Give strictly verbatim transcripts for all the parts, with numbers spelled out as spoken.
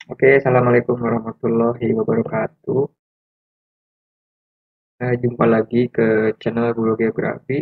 Oke, assalamualaikum warahmatullahi wabarakatuh. Eh, jumpa lagi ke channel Guru Geografi.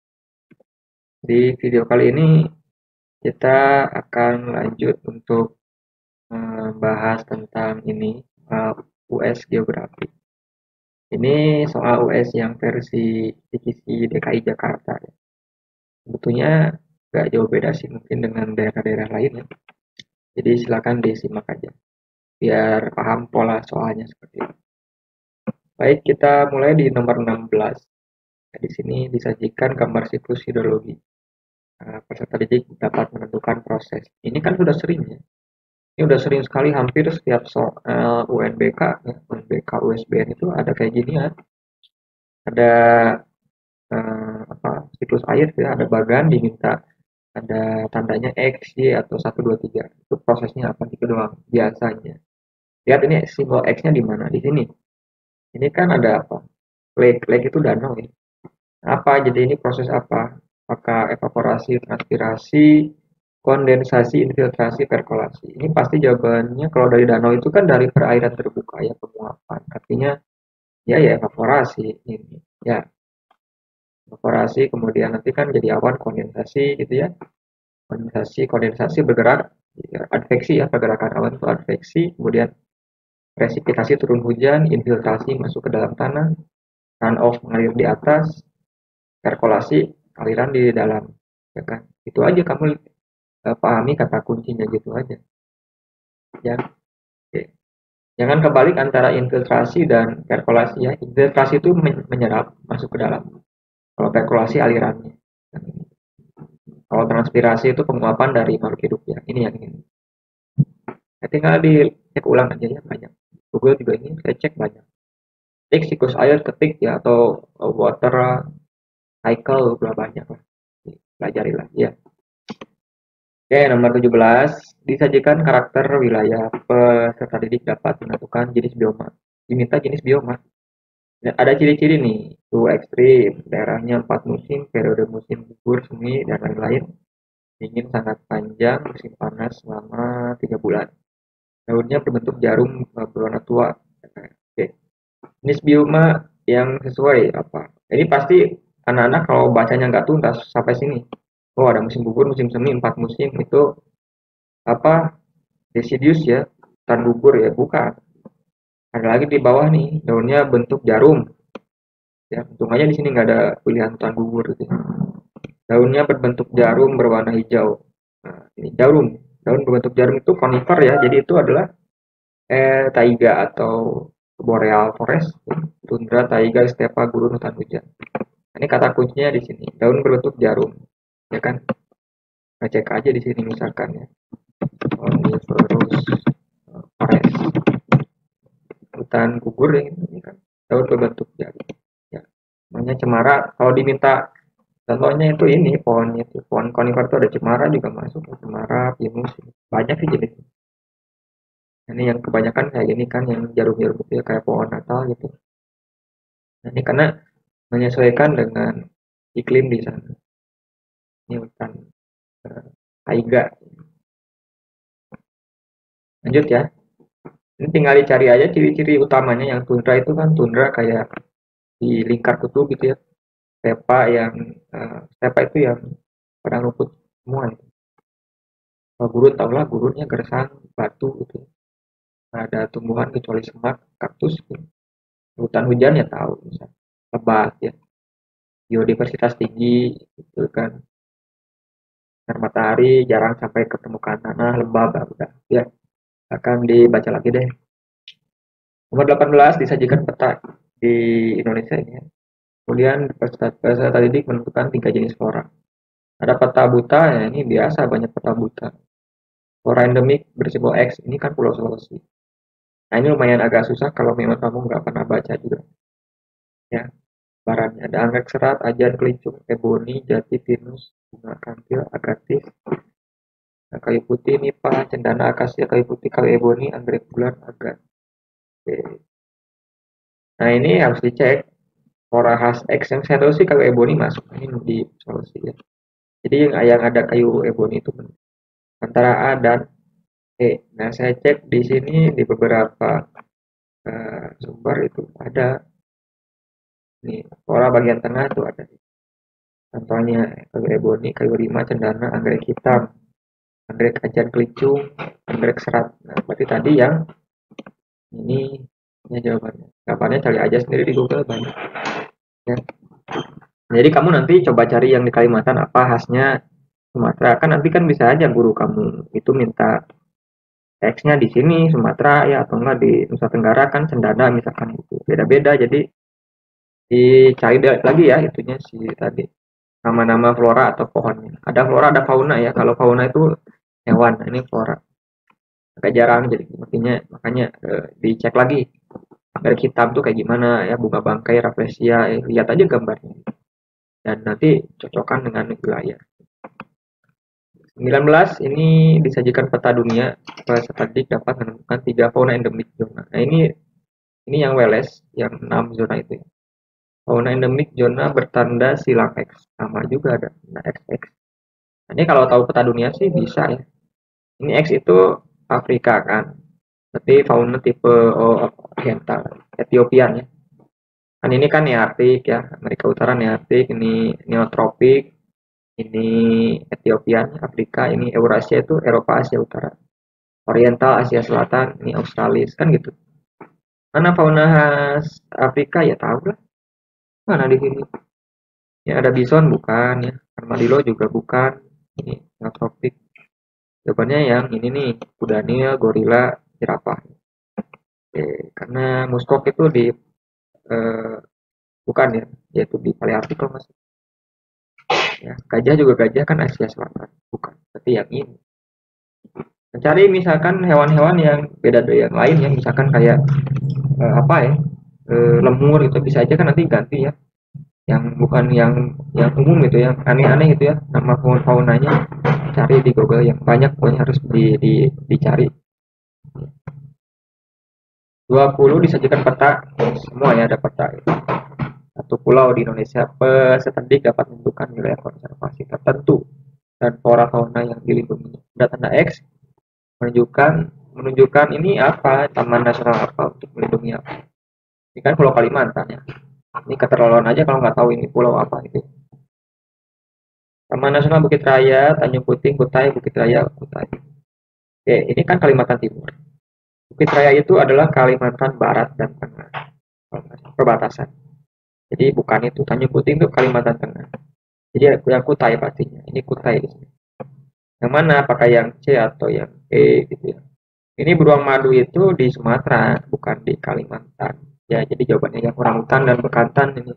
Di video kali ini kita akan lanjut untuk membahas tentang ini eh, U S Geografi. Ini soal U S yang versi divisi D K I Jakarta. Sebetulnya nggak jauh beda sih mungkin dengan daerah-daerah lain ya. Jadi silakan disimak aja biar paham pola soalnya seperti itu. Baik, kita mulai di nomor enam belas. Nah, di sini disajikan gambar siklus hidrologi. Nah, peserta didik dapat menentukan proses. Ini kan sudah sering ya. Ini udah sering sekali hampir setiap soal U N B K, ya, U N B K U S B N itu ada kayak gini ya. Ada eh, apa siklus air ya, ada bagan diminta ada tandanya X, Y atau satu dua tiga. Itu prosesnya apa gitu doang biasanya. Lihat ini simbol X-nya di mana? Di sini. Ini kan ada apa? Lake, lake itu danau ya. Apa jadi ini proses apa? Apakah evaporasi, transpirasi, kondensasi, infiltrasi, perkolasi? Ini pasti jawabannya kalau dari danau itu kan dari perairan terbuka ya penguapan. Artinya ya ya evaporasi ini. Ya, evaporasi kemudian nanti kan jadi awan kondensasi gitu ya. Kondensasi, kondensasi bergerak ya, adveksi ya pergerakan awan itu adveksi, kemudian presipitasi turun hujan, infiltrasi masuk ke dalam tanah, runoff mengalir di atas, perkolasi aliran di dalam ya kan itu aja kamu eh, pahami kata kuncinya gitu aja ya. Oke. Jangan kebalik antara infiltrasi dan perkolasi ya. Infiltrasi itu menyerap masuk ke dalam, kalau perkolasi alirannya. Kalau transpirasi itu penguapan dari makhluk hidup ya, ini yang ini ya, tinggal dicek ulang aja ya, banyak Google juga ini saya cek banyak, cek siklus air ketik ya, atau water cycle udah banyak lah, pelajari lah ya. Oke, nomor tujuh belas. Disajikan karakter wilayah. Peserta didik dapat menentukan jenis bioma. Diminta jenis bioma. Dan ada ciri-ciri nih. Suhu ekstrim, daerahnya empat musim, periode musim gugur, semi, dan lain-lain. Dingin sangat panjang, musim panas selama tiga bulan. Daunnya berbentuk jarum eh, berwarna tua. Oke. Jenis bioma yang sesuai apa? Ini pasti anak-anak kalau bacanya nggak tuntas sampai sini. Oh, ada musim gugur, musim semi, empat musim itu apa deciduous ya, hutan gugur ya, bukan. Ada lagi di bawah nih, daunnya bentuk jarum. Ya, untungnya di sini nggak ada pilihan hutan gugur gitu ya. Daunnya berbentuk jarum berwarna hijau. Nah, ini jarum. Daun berbentuk jarum itu conifer ya, jadi itu adalah eh, taiga atau boreal forest, tundra, taiga, stepa, gurun, hutan hujan. Nah, ini kata kuncinya di sini. Daun berbentuk jarum, ya kan? Nah, cek aja di sini misalkan ya. Coniferous forest. Hutan gugur ya ini kan daun berbentuk jari ya, namanya cemara. Kalau diminta contohnya itu ini pohon itu pohon konifer itu ada cemara juga masuk, cemara pinus banyak sih jenisnya. Ini yang kebanyakan kayak gini kan yang jarum-jarum itu ya kayak pohon natal gitu. Nah, ini karena menyesuaikan dengan iklim di sana. Ini hutan eh, taiga. Lanjut ya, ini tinggal dicari aja ciri-ciri utamanya. Yang tundra itu kan tundra kayak di lingkar kutub gitu ya. Stepa yang uh, stepa itu yang padang rumput semua itu. Kalau gurun tau lah, gurunnya gersang batu gitu. Nggak ada tumbuhan kecuali semak, kaktus gitu. Hutan hujan ya tahu, misalnya lebat ya, biodiversitas tinggi gitu kan. Sinar matahari jarang sampai ke permukaan tanah, lembab lah udah. Ya, akan dibaca lagi deh. Nomor delapan belas disajikan peta di Indonesia ini ya. Kemudian peserta, peserta didik menentukan tiga jenis flora. Ada peta buta ya, ini biasa banyak peta buta. Flora endemik bersimbol X, ini kan Pulau Sulawesi. Nah, ini lumayan agak susah kalau memang kamu nggak pernah baca juga. Ya, barannya ada anggrek serat, ajar, kelicung, eboni, jati, pinus, bunga kantil, agatis, nah, kayu putih, nipah, cendana, akasia, kayu putih, kayu eboni, anggrek bulan, agat. Oke. Nah, ini harus dicek. Flora khas X yang saya tahu sih kayu eboni masuk ini di Sulawesi ya. Jadi yang, yang ada kayu eboni itu antara A dan Oke, nah saya cek di sini di beberapa uh, sumber itu ada nih flora bagian tengah tuh ada. Contohnya kayu eboni, kayu lima, cendana, anggrek hitam, anggrek ajan kelicung, anggrek serat. Nah, berarti tadi yang ini ya jawabannya. Jawabannya cari aja sendiri di Google banyak. Ya. Jadi kamu nanti coba cari yang di Kalimantan apa khasnya Sumatera. Kan nanti kan bisa aja guru kamu itu minta teksnya di sini Sumatera ya atau enggak di Nusa Tenggara kan cendana misalkan gitu. Beda-beda jadi dicari lagi ya itunya si tadi nama-nama flora atau pohonnya. Ada flora ada fauna ya. Kalau fauna itu hewan, nah, ini flora. Agak jarang jadi makanya makanya eh, dicek lagi. Anggrek hitam tuh kayak gimana ya bunga bangkai rafflesia eh, lihat aja gambarnya dan nanti cocokkan dengan wilayah. sembilan belas ini disajikan peta dunia peserta didik dapat menemukan tiga fauna endemik zona. Nah ini ini yang Wales yang enam zona itu. Fauna endemik zona bertanda silang X sama juga ada nah, X X. Nah, ini kalau tahu peta dunia sih bisa ya. Ini X itu Afrika kan. Berarti fauna tipe oh, oriental, Etiopian ya. Kan ini kan nearktik ya, Amerika Utara nearktik, ini neotropik, ini Ethiopia, Afrika, ini Eurasia itu Eropa Asia Utara. Oriental Asia Selatan, ini Australis kan gitu. Mana fauna khas Afrika ya tahu lah. Mana di sini? Ya ada bison bukan ya, armadillo juga bukan. Ini neotropik. Jawabannya yang ini nih, kuda nil, gorila, jerapah. Oke, karena muskok itu di eh, bukan ya, yaitu di Palearktik kalau masih. Ya, gajah juga gajah kan Asia Selatan, bukan. Tapi yang ini. Mencari misalkan hewan-hewan yang beda dari yang lain ya, misalkan kayak eh, apa ya, eh, lemur itu bisa aja kan nanti ganti ya, yang bukan yang yang umum gitu, yang aneh-aneh gitu ya, nama fauna-faunanya cari di Google yang banyak pokoknya harus di, di, dicari. Dua puluh disajikan peta semua ya ada peta. Satu pulau di Indonesia peserta didik dapat menentukan wilayah konservasi tertentu dan flora fauna yang dilindungi. Ada tanda X menunjukkan menunjukkan ini apa taman nasional apa untuk melindungi apa. Ini kan Pulau Kalimantan ya. Ini keterlaluan aja kalau nggak tahu ini pulau apa itu. Taman Nasional Bukit Raya, Tanjung Puting, Kutai, Bukit Raya, Kutai. Oke, ini kan Kalimantan Timur. Bukit Raya itu adalah Kalimantan Barat dan Tengah, perbatasan. Jadi bukan itu. Tanjung Puting itu Kalimantan Tengah. Jadi yang Kutai pastinya. Ini Kutai di sini. Yang mana? Apakah yang C atau yang E gitu ya? Ini beruang madu itu di Sumatera, bukan di Kalimantan. Ya, jadi jawabannya yang orangutan dan bekantan ini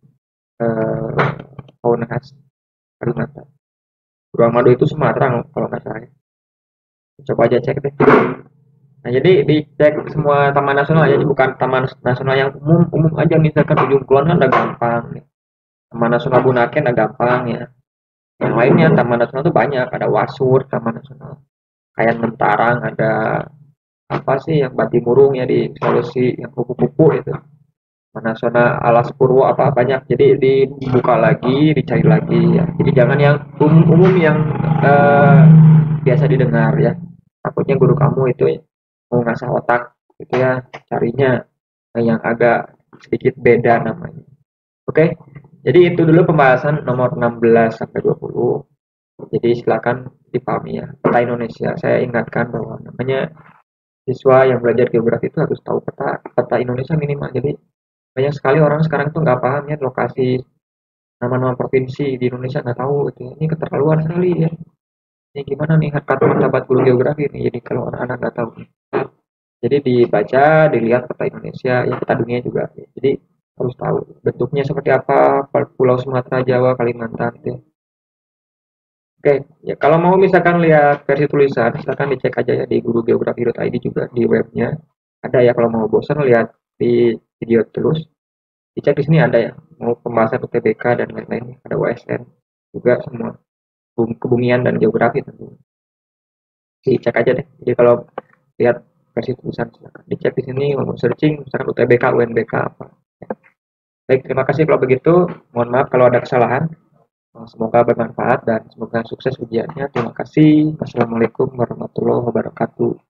eh, fauna khas Kalimantan. Beruang madu itu Sumatera kalau nggak salah. Coba aja cek deh. Nah, jadi dicek semua taman nasional ya, bukan taman nasional yang umum, umum aja misalkan Ujung Kulon kan udah gampang. Taman Nasional Bunaken udah gampang ya. Yang lainnya taman nasional itu banyak, ada Wasur, taman nasional. Kayak Mentarang, ada apa sih yang Bantimurung ya di Sulawesi yang kupu-kupu itu. Taman Nasional Alas Purwo apa banyak. Jadi dibuka lagi, dicari lagi ya. Jadi jangan yang umum-umum yang eh, biasa didengar ya. Takutnya guru kamu itu mau ngasah otak gitu ya, carinya yang agak sedikit beda namanya. Oke. Jadi itu dulu pembahasan nomor enam belas sampai dua puluh. Jadi silakan dipahami ya. Peta Indonesia. Saya ingatkan bahwa namanya siswa yang belajar geografi itu harus tahu peta peta Indonesia minimal. Jadi banyak sekali orang sekarang tuh nggak paham ya lokasi nama-nama provinsi di Indonesia nggak tahu itu. Ini keterlaluan sekali ya. Ini gimana nih kata sahabat guru geografi nih. Jadi kalau anak-anak nggak tahu. Jadi dibaca, dilihat peta Indonesia, ya peta dunia juga. Jadi harus tahu bentuknya seperti apa, Pulau Sumatera, Jawa, Kalimantan. Gitu. Oke, ya kalau mau misalkan lihat versi tulisan, silakan dicek aja ya di gurugeografi titik i d juga di webnya. Ada ya kalau mau bosan lihat di video terus, dicek di sini ada ya. Mau pembahasan U T B K dan lain-lain, ada U S N juga semua kebumian dan geografi tentu. Dicek aja deh. Jadi kalau lihat versi tulisan silakan dicek di sini, mau searching misalkan U T B K, U N B K apa. Baik, terima kasih kalau begitu. Mohon maaf kalau ada kesalahan. Semoga bermanfaat dan semoga sukses ujiannya. Terima kasih. Wassalamualaikum warahmatullahi wabarakatuh.